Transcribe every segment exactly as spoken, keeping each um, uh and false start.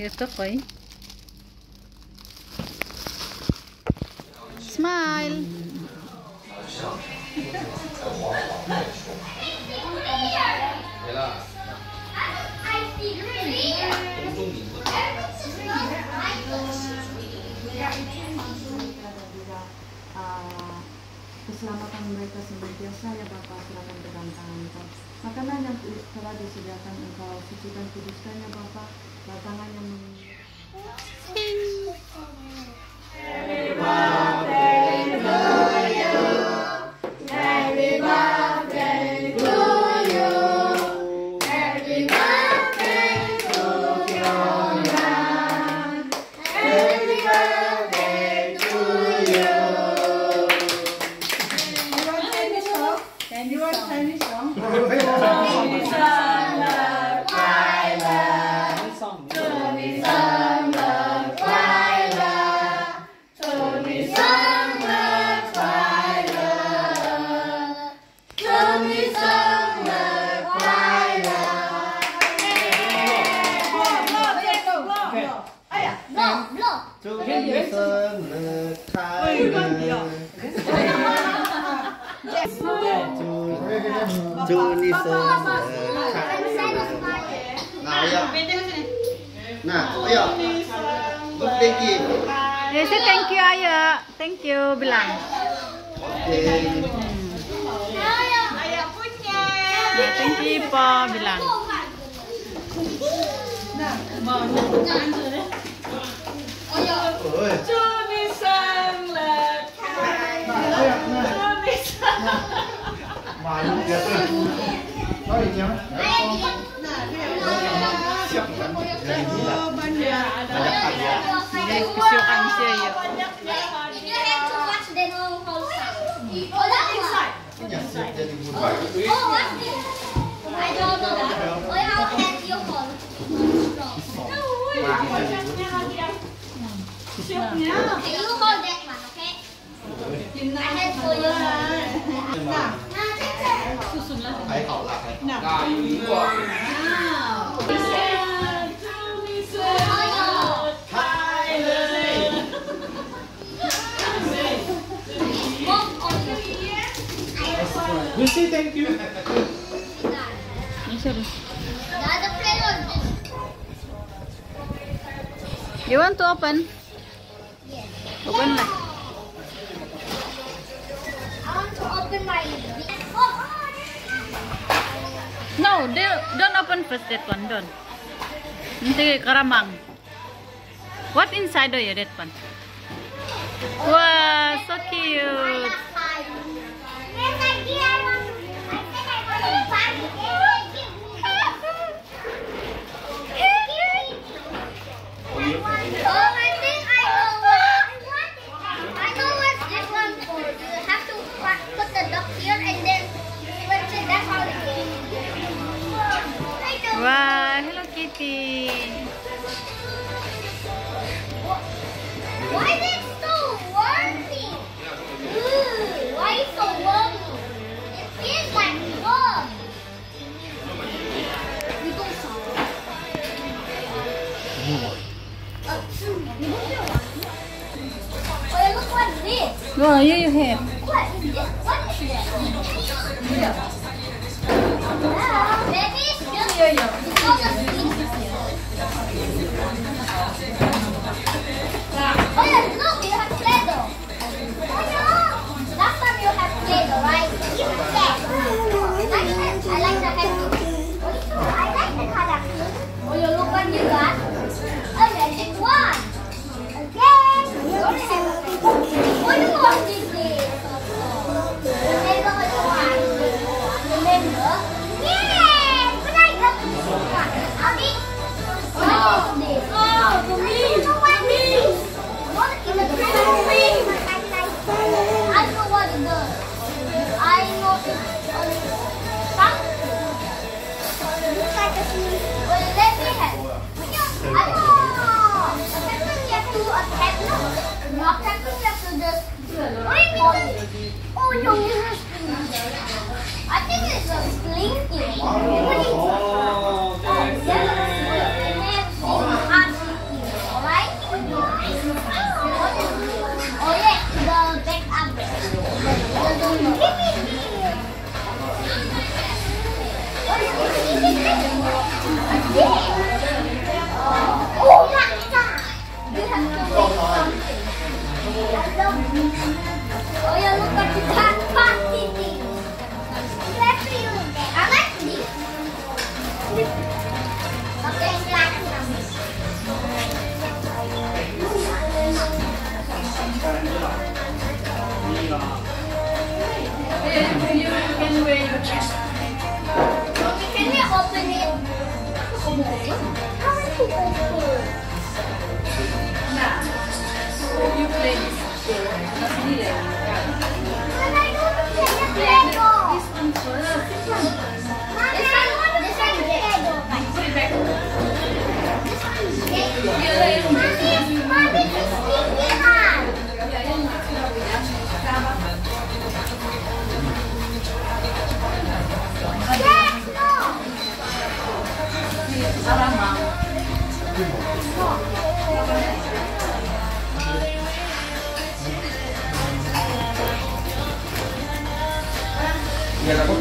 Ito ko eh. Smile. Keselamatan mereka senantiasa ya Bapa serahkan ke dalam tangan Engkau. Makanan yang telah disediakan Engkau, sucikan kuduskan ya Bapa, tangan yang mengingat. Happy birthday to you. Happy birthday to you. Happy birthday to Keeona. Happy birthday to you. You want Chinese song? Chinese song. Juni Nah, ayo. Nah, ayo. Thank you. Ya, say thank you ayo. Thank you bilang. Oke. Ayo punya. Ya, thank you po bilang. Nah, mau jangan dulu. Ayo. Juni selamat. Juni selamat. Malu dia tuh. Oh iya. Siap kan? Banyak ada. Ini kesukaan saya ya. Hãy học lại. You say thank you. You want to open? Yes. Open lah. I want to open my. No, don't open first that one. Don't. Nanti karamang. What inside do you that one? Wow, so cute. Wow, Hello Kitty. Why is it so wormy? Ooh, why is it so wormy? It feels like worm. We go sour. Oh, look what this. Oh, yeah, you have. What is this? What is that? Yeah, maybe it's just Yeah, yeah. because of these. Oh yeah, look, you have Play-Doh. Oh yeah, last time you have Play-Doh, right? Even that. I like that. I like the happy. I like the color. Oh yeah, look what you got. A magic wand. Again, you only have a magic wand. What do you want this is? Remember what you want. Remember? Yeah! Good idea. I'll be. What is this? Oh, for me. I don't know what this is. What is it? I don't know what it does. I know it's only something. Looks like a snake. Well, let me have. I know. Sometimes you have to attack them. Not attacking, you have to just. What do you mean? Oh, you use a sling. I think it's a sling thing. What is it? Oh, yeah. And then, Can we open it? How do you open? You play this game. That's really But I don't play the Lego. This one first. This one. Mama, I want to play the Lego. Put it back. Mommy, mommy, it's sticky hand. Yes, no. Karamang. Iya lah, Bu.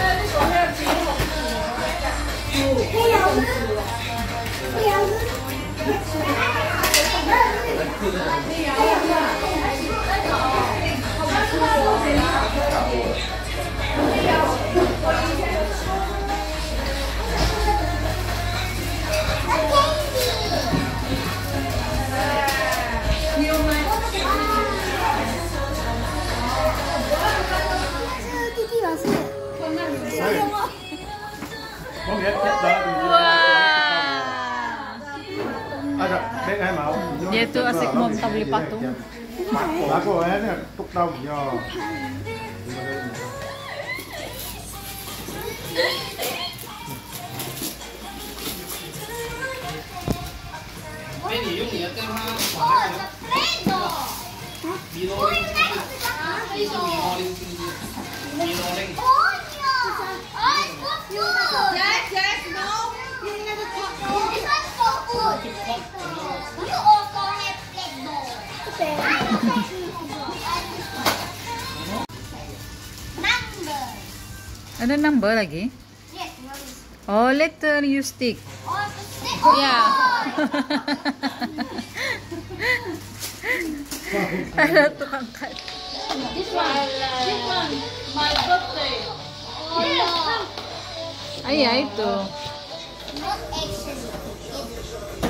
Có nghĩa chắc đó Wah. Ada, dek ai mau. Dia tu asyik mau minta beli patung. Aku ini tuk tahu ya. Oh, the Play-Doh. Oh, you like the Play-Doh. Oh, yeah. Oh, it's good too. Yes, yes, no. This one's so good. You also have Play-Doh. I don't have Play-Doh. Number. Ada number lagi? Yes, mommy. Oh, letter you stick. Oh, the stick. Oh, Yeah. Ada tukang cut. This one. This one. My birthday. Oh, no. Ay, ay, itu. Not actually. It's